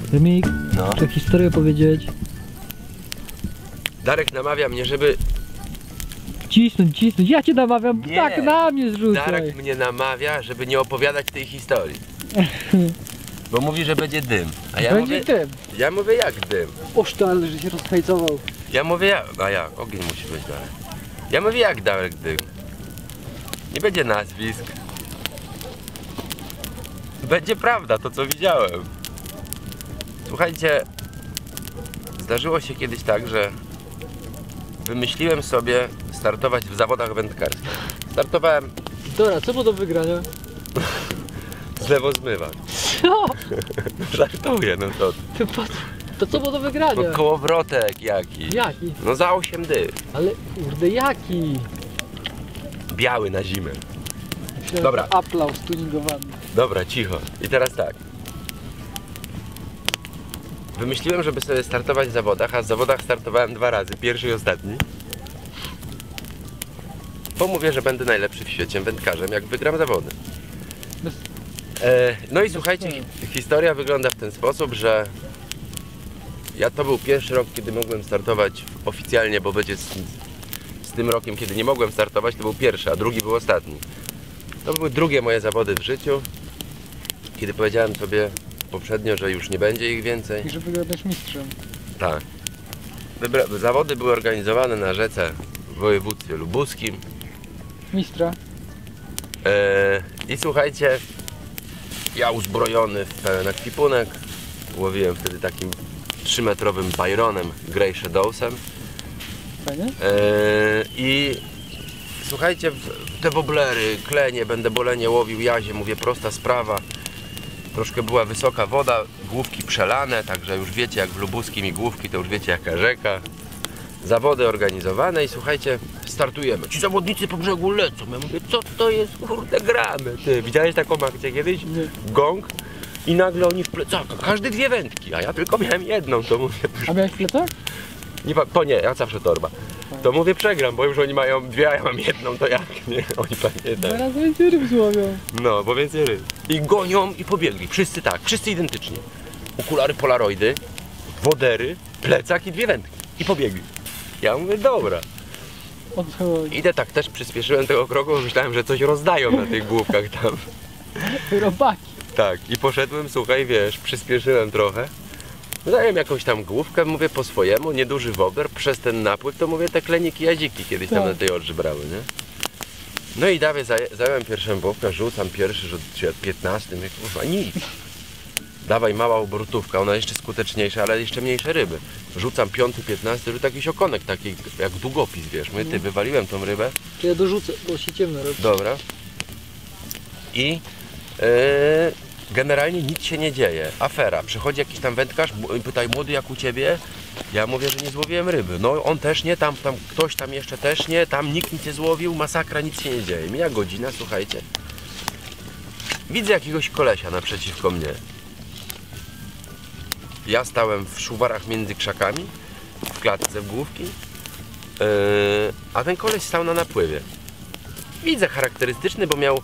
Remik, No. chcę historię powiedzieć. Darek namawia mnie, żeby... Cisnąć, ja cię namawiam, Nie. tak na mnie zrzucaj. Darek mnie namawia, żeby nie opowiadać tej historii. Bo mówi, że będzie dym. A ja Będzie mówię... tym. Ja mówię, jak dym? Osztal, że się rozhajcował. Ja mówię, jak? Ogień musi być dalej. Ja mówię, jak Darek dym? Nie będzie nazwisk. Będzie prawda, to co widziałem. Słuchajcie, zdarzyło się kiedyś tak, że wymyśliłem sobie startować w zawodach wędkarskich. Startowałem Dobra, co było do wygrania? z lewozmywak. Co? Żartuję, no to... To co było do wygrania? No kołowrotek jaki. Jaki? No za 8 dych. Ale kurde, jaki? Biały na zimę. Myślałem, Dobra. że aplauz tuningowany. Dobra, cicho. I teraz tak. Wymyśliłem, żeby sobie startować w zawodach, a w zawodach startowałem 2 razy, pierwszy i ostatni. Bo mówię, że będę najlepszy w świecie wędkarzem, jak wygram zawody. No i słuchajcie, historia wygląda w ten sposób, że to był pierwszy rok, kiedy mogłem startować oficjalnie, bo będzie z tym rokiem, kiedy nie mogłem startować, to był pierwszy, a drugi był ostatni. To były drugie moje zawody w życiu, kiedy powiedziałem sobie poprzednio, że już nie będzie ich więcej. I że wygrałeś mistrzem. Tak. Zawody były organizowane na rzece w województwie lubuskim. Mistra. I słuchajcie, ja uzbrojony w pełen ekwipunek, łowiłem wtedy takim 3-metrowym Byronem Grey Shadowsem. Fajnie? I słuchajcie, te woblery, klenie, będę bolenie łowił, jazie, mówię, prosta sprawa. Troszkę była wysoka woda, główki przelane, także już wiecie, jak w lubuskim i główki, to już wiecie, jaka rzeka. Zawody organizowane i słuchajcie, startujemy. Ci zawodnicy po brzegu lecą. Ja mówię, co to jest, kurde, gramy, ty. Widziałeś taką akcję kiedyś? Nie. Gong i nagle oni w plecakach, każdy 2 wędki, a ja tylko miałem jedną, to mówię... A miałeś plecak? Nie, ja zawsze torba. To mówię, przegram, bo już oni mają 2, a ja mam jedną, to jak, nie? Oni pewnie 2 tak. razy więcej ryb złowią. No, bo więcej ryb. I gonią i pobiegli, wszyscy tak, wszyscy identycznie. Okulary polaroidy, wodery, plecak i 2 wędki. I pobiegli. Ja mówię, dobra. O co chodzi? Idę tak, też przyspieszyłem tego kroku, bo myślałem, że coś rozdają na tych główkach tam. Robaki. Tak, i poszedłem, słuchaj, wiesz, przyspieszyłem trochę. Dałem jakąś tam główkę, mówię po swojemu, nieduży wobler, przez ten napływ, to mówię, te kleniki jadziki kiedyś tam Tak. na tej odrzy brały, nie? No i zająłem pierwszą główkę, rzucam pierwszy rzut, 15, mówię, kurwa, nic. Dawaj, mała obrotówka, ona jeszcze skuteczniejsza, ale jeszcze mniejsze ryby. Rzucam 5, 15, rzut jakiś okonek taki, jak długopis, wiesz, mówię, ty, wywaliłem tą rybę. To ja dorzucę, bo się ciemno robi. Dobra. I generalnie nic się nie dzieje. Afera. Przychodzi jakiś tam wędkarz, pytaj, młody, jak u ciebie? Ja mówię, że nie złowiłem ryby. No on też nie, tam ktoś tam jeszcze też nie, tam nikt nic nie złowił, masakra, nic się nie dzieje. Mija godzina, słuchajcie. Widzę jakiegoś kolesia naprzeciwko mnie. Ja stałem w szuwarach między krzakami, w klatce główki, a ten koleś stał na napływie. Widzę charakterystyczny, bo miał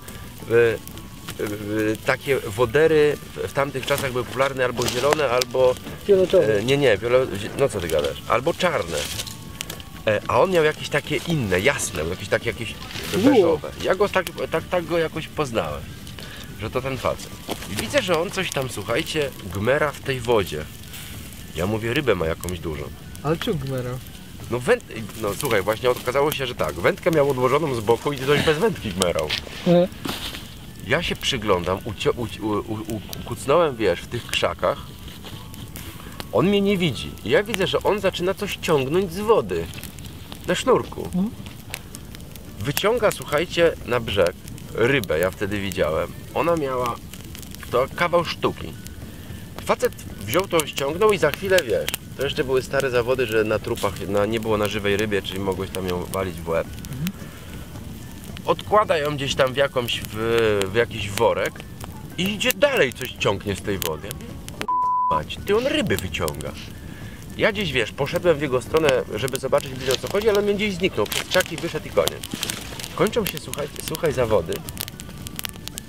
takie wodery, w tamtych czasach były popularne albo zielone, albo... Fioletowe. No co ty gadasz? Albo czarne. A on miał jakieś takie inne, jasne, jakieś beżowe. Ja go tak go jakoś poznałem, że to ten facet. I widzę, że on coś tam, słuchajcie, gmera w tej wodzie. Ja mówię, rybę ma jakąś dużą. Ale czym gmera? No słuchaj, właśnie okazało się, że tak, wędkę miał odłożoną z boku i coś bez wędki gmerał. Ja się przyglądam, kucnąłem, wiesz, w tych krzakach. On mnie nie widzi. I ja widzę, że on zaczyna coś ciągnąć z wody. Na sznurku. Wyciąga, słuchajcie, na brzeg rybę, ja wtedy widziałem. Ona miała to kawał sztuki. Facet wziął to, ściągnął i za chwilę, wiesz, to jeszcze były stare zawody, że na trupach nie było na żywej rybie, czyli mogłeś tam ją walić w łeb. Odkłada ją gdzieś tam w jakiś worek i idzie dalej, coś ciągnie z tej wody. Mać, ty, on ryby wyciąga. Ja gdzieś, wiesz, poszedłem w jego stronę, żeby zobaczyć, o co chodzi, ale on mnie gdzieś zniknął, przez krzaki wyszedł i koniec. Kończą się, słuchaj, zawody,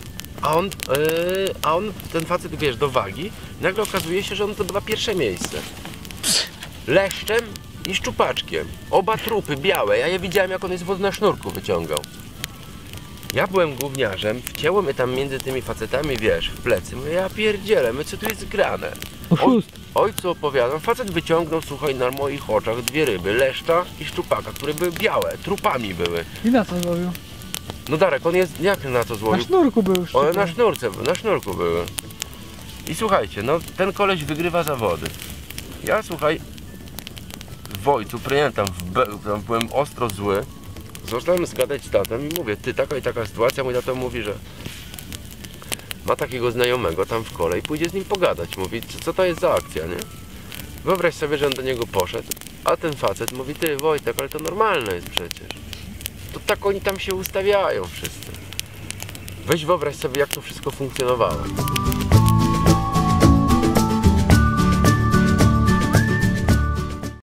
a on, ten facet, wiesz, do wagi, nagle okazuje się, że on zdobywa pierwsze miejsce. Leszczem i szczupaczkiem. Oba trupy białe, ja je widziałem, jak on jest na sznurku wyciągał. Ja byłem gówniarzem, wcięło mnie tam między tymi facetami, wiesz, w plecy. Mówię, ja pierdzielę, co tu jest grane? Ojcu opowiadam, facet wyciągnął, słuchaj, na moich oczach 2 ryby, leszcza i szczupaka, które były białe, trupami były. I na co złowił? No Darek, on jest, jak na to złowił? Na sznurku był już. One na sznurku były. I słuchajcie, no ten koleś wygrywa zawody. Ja, słuchaj, w ojcu, pamiętam, tam byłem ostro zły. Zacząłem zgadać z tatem i mówię, ty, taka i taka sytuacja, mój tato mówi, że ma takiego znajomego tam w kole i pójdzie z nim pogadać. Mówi, co to jest za akcja, nie? Wyobraź sobie, że on do niego poszedł, a ten facet mówi, ty Wojtek, ale to normalne jest przecież. To tak oni tam się ustawiają wszyscy. Weź wyobraź sobie, jak to wszystko funkcjonowało.